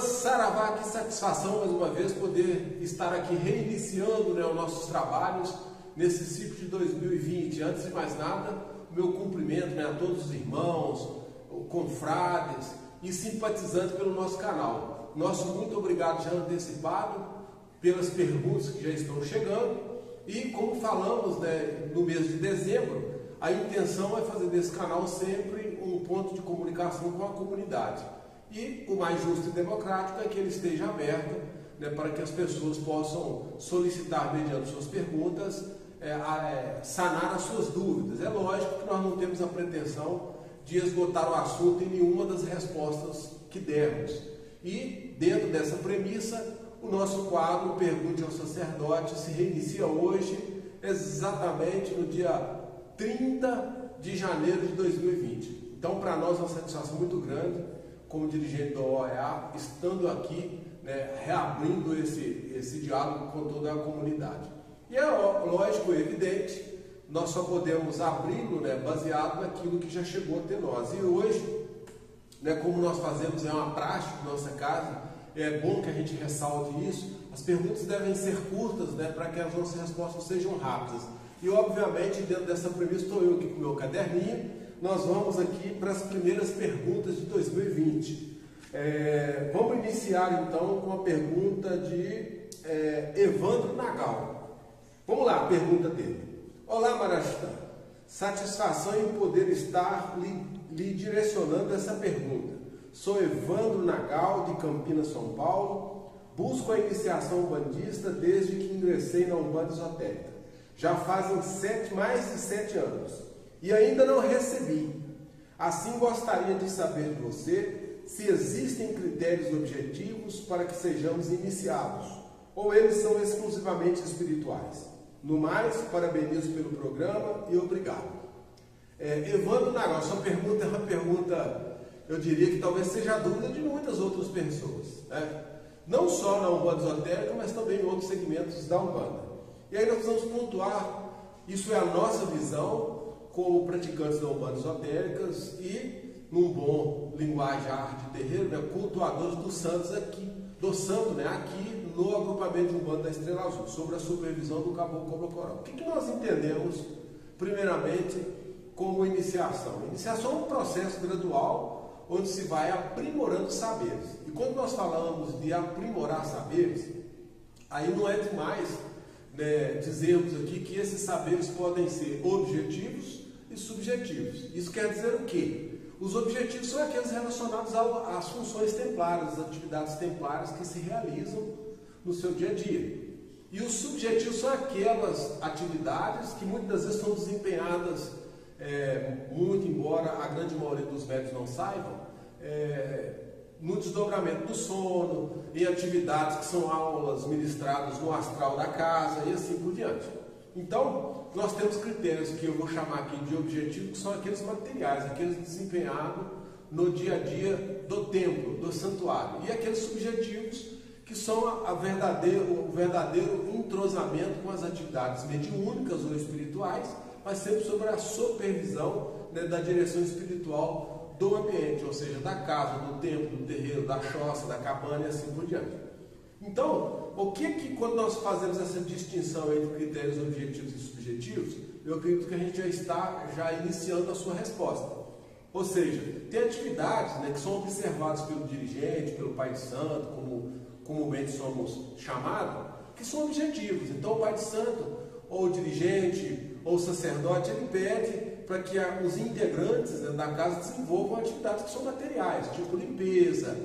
saravá, que satisfação mais uma vez poder estar aqui reiniciando, né, os nossos trabalhos nesse ciclo de 2020. Antes de mais nada, o meu cumprimento, né, a todos os irmãos, confrades e simpatizantes pelo nosso canal. Nosso muito obrigado já antecipado pelas perguntas que já estão chegando. E como falamos, né, no mês de dezembro, a intenção é fazer desse canal sempre um ponto de comunicação com a comunidade. E o mais justo e democrático é que ele esteja aberto, né, para que as pessoas possam solicitar, mediante suas perguntas, sanar as suas dúvidas. É lógico que nós não temos a pretensão de esgotar o assunto em nenhuma das respostas que dermos. E, dentro dessa premissa, o nosso quadro Pergunte ao Sacerdote se reinicia hoje, exatamente no dia 30 de janeiro de 2020. Então, para nós é uma satisfação muito grande, como dirigente da OEA, estando aqui, né, reabrindo esse diálogo com toda a comunidade. E é lógico, evidente, nós só podemos abri-lo, né, baseado naquilo que já chegou até nós. E hoje, né, como nós fazemos, é uma prática na nossa casa, é bom que a gente ressalte isso, as perguntas devem ser curtas, né, para que as nossas respostas sejam rápidas. E, obviamente, dentro dessa premissa, estou eu aqui com o meu caderninho. Nós vamos aqui para as primeiras perguntas de 2020. Vamos iniciar, então, com a pergunta de Evandro Nagal. Vamos lá, a pergunta dele. Olá, Marastã. Satisfação em poder estar lhe direcionando essa pergunta. Sou Evandro Nagal, de Campinas, São Paulo. Busco a iniciação umbandista desde que ingressei na Umbanda Esotérica. Já fazem mais de 7 anos. E ainda não recebi. Assim, gostaria de saber de você se existem critérios objetivos para que sejamos iniciados, ou eles são exclusivamente espirituais. No mais, parabenizo pelo programa e obrigado. Evandro Nagal, sua pergunta é uma pergunta, eu diria que talvez seja a dúvida de muitas outras pessoas, né? Não só na Umbanda Esotérica, mas também em outros segmentos da Umbanda. E aí nós vamos pontuar, isso é a nossa visão, como praticantes da Umbanda Esotéricas e, num bom linguajar de terreiro, né, cultuadores dos santos aqui, aqui no agrupamento de Umbanda da Estrela Azul, sobre a supervisão do Caboclo Cobra-Coral. O que nós entendemos, primeiramente, como iniciação? Iniciação é um processo gradual, onde se vai aprimorando saberes. E quando nós falamos de aprimorar saberes, aí não é demais, né, dizermos aqui que esses saberes podem ser objetivos e subjetivos. Isso quer dizer o quê? Os objetivos são aqueles relacionados às funções templárias, às atividades templárias que se realizam no seu dia a dia. E os subjetivos são aquelas atividades que muitas das vezes são desempenhadas, muito embora a grande maioria dos médios não saibam, no desdobramento do sono, em atividades que são aulas ministradas no astral da casa e assim por diante. Então, nós temos critérios que eu vou chamar aqui de objetivo, que são aqueles materiais, aqueles desempenhados no dia a dia do templo, do santuário. E aqueles subjetivos que são o verdadeiro entrosamento com as atividades mediúnicas ou espirituais, mas sempre sobre a supervisão, né, da direção espiritual do ambiente, ou seja, da casa, do templo, do terreiro, da choça, da cabana e assim por diante. Então, o que quando nós fazemos essa distinção entre critérios objetivos e subjetivos, eu acredito que a gente já está iniciando a sua resposta. Ou seja, tem atividades, né, que são observadas pelo dirigente, pelo pai de santo, como comumente somos chamados, que são objetivos. Então, o pai de santo, ou o dirigente, ou o sacerdote, ele pede para que os integrantes, né, da casa desenvolvam atividades que são materiais, tipo limpeza,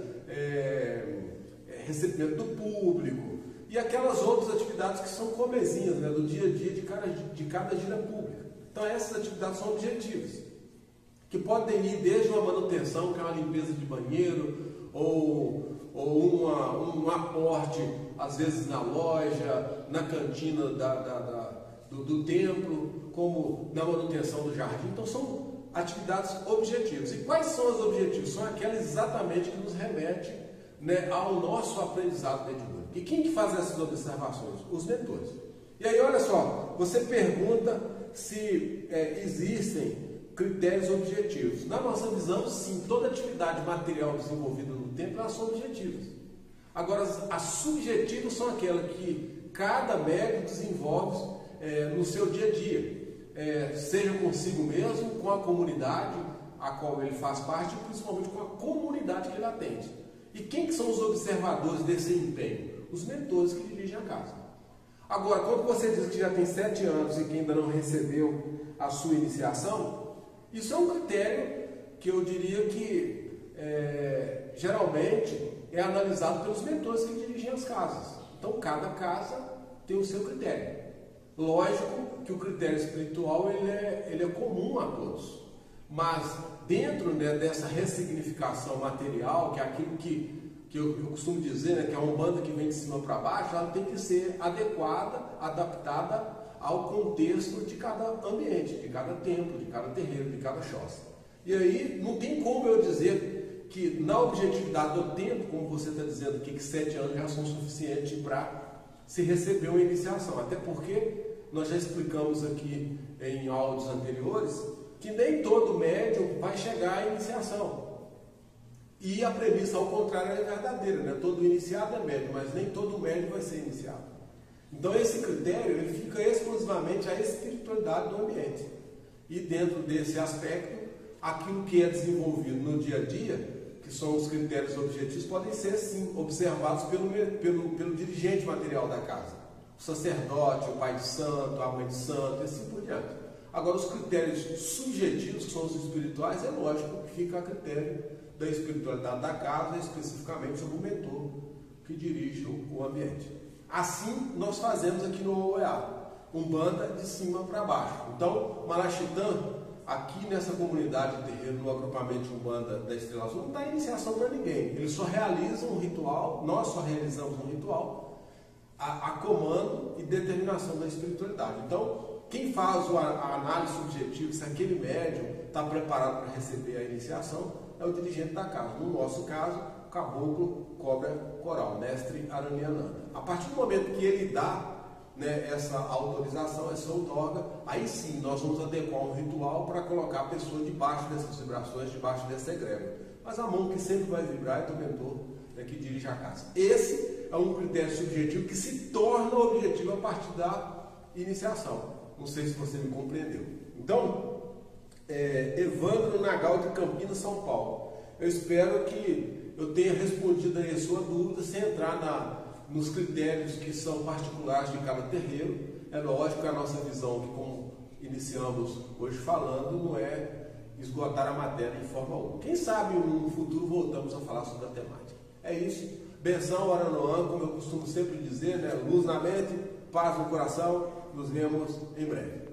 recebimento do público e aquelas outras atividades que são comezinhas, né, do dia a dia de cada gira pública. Então, essas atividades são objetivas, que podem ir desde uma manutenção, que é uma limpeza de banheiro, ou um aporte, às vezes na loja, na cantina do templo, como na manutenção do jardim. Então, são atividades objetivas. E quais são os objetivos? São aquelas exatamente que nos remetem, né, ao nosso aprendizado mediúnico. E quem que faz essas observações? Os mentores. E aí, olha só, você pergunta se existem critérios objetivos. Na nossa visão, sim, toda atividade material desenvolvida no templo, elas são objetivas. Agora, as subjetivas são aquelas que cada médium desenvolve no seu dia a dia, seja consigo mesmo, com a comunidade a qual ele faz parte, e principalmente com a comunidade que ele atende. E quem que são os observadores desse empenho? Os mentores que dirigem a casa. Agora, quando você diz que já tem 7 anos e que ainda não recebeu a sua iniciação, isso é um critério que eu diria que geralmente é analisado pelos mentores que dirigem as casas. Então, cada casa tem o seu critério. Lógico que o critério espiritual ele é comum a todos, mas dentro, né, dessa ressignificação material, que é aquilo que eu costumo dizer, né, que é uma Umbanda que vem de cima para baixo, ela tem que ser adequada, adaptada ao contexto de cada ambiente, de cada templo, de cada terreiro, de cada choça. E aí não tem como eu dizer que na objetividade do tempo, como você está dizendo, que 7 anos já são suficientes para se receber uma iniciação, até porque nós já explicamos aqui em áudios anteriores que nem todo médium vai chegar à iniciação. E a premissa, ao contrário, é verdadeira, né? Todo iniciado é médium, mas nem todo médium vai ser iniciado. Então esse critério ele fica exclusivamente à espiritualidade do ambiente. E dentro desse aspecto, aquilo que é desenvolvido no dia a dia, que são os critérios objetivos, podem ser sim observados pelo dirigente material da casa. O sacerdote, o pai de santo, a mãe de santo, e assim por diante. Agora, os critérios subjetivos, que são os espirituais, é lógico que fica a critério da espiritualidade da casa, especificamente sobre o mentor que dirige o ambiente. Assim, nós fazemos aqui no OEA, Umbanda de cima para baixo. Então, Malaxitã, aqui nessa comunidade de terreiro, no agrupamento de Umbanda da Estrela Azul, não dá iniciação para ninguém. Eles só realizam um ritual, nós só realizamos um ritual, a comando e determinação da espiritualidade. Então, quem faz a análise subjetiva, se aquele médium está preparado para receber a iniciação, é o dirigente da casa. No nosso caso, o caboclo cobra coral, mestre Araniananda. A partir do momento que ele dá, né, essa autorização, essa outorga, aí sim nós vamos adequar um ritual para colocar a pessoa debaixo dessas vibrações, debaixo dessa egrégora. Mas a mão que sempre vai vibrar é do mentor, né, que dirige a casa. Esse é um critério subjetivo que se torna objetivo a partir da iniciação. Não sei se você me compreendeu. Então, Evandro Nagal de Campinas, São Paulo. Eu espero que eu tenha respondido aí a sua dúvida sem entrar nos critérios que são particulares de cada terreiro. É lógico que a nossa visão, que como iniciamos hoje falando, não é esgotar a matéria de forma alguma. Quem sabe no futuro voltamos a falar sobre a temática. É isso. Benção Aranoã, como eu costumo sempre dizer, né? Luz na mente, paz no coração. Nos vemos em breve.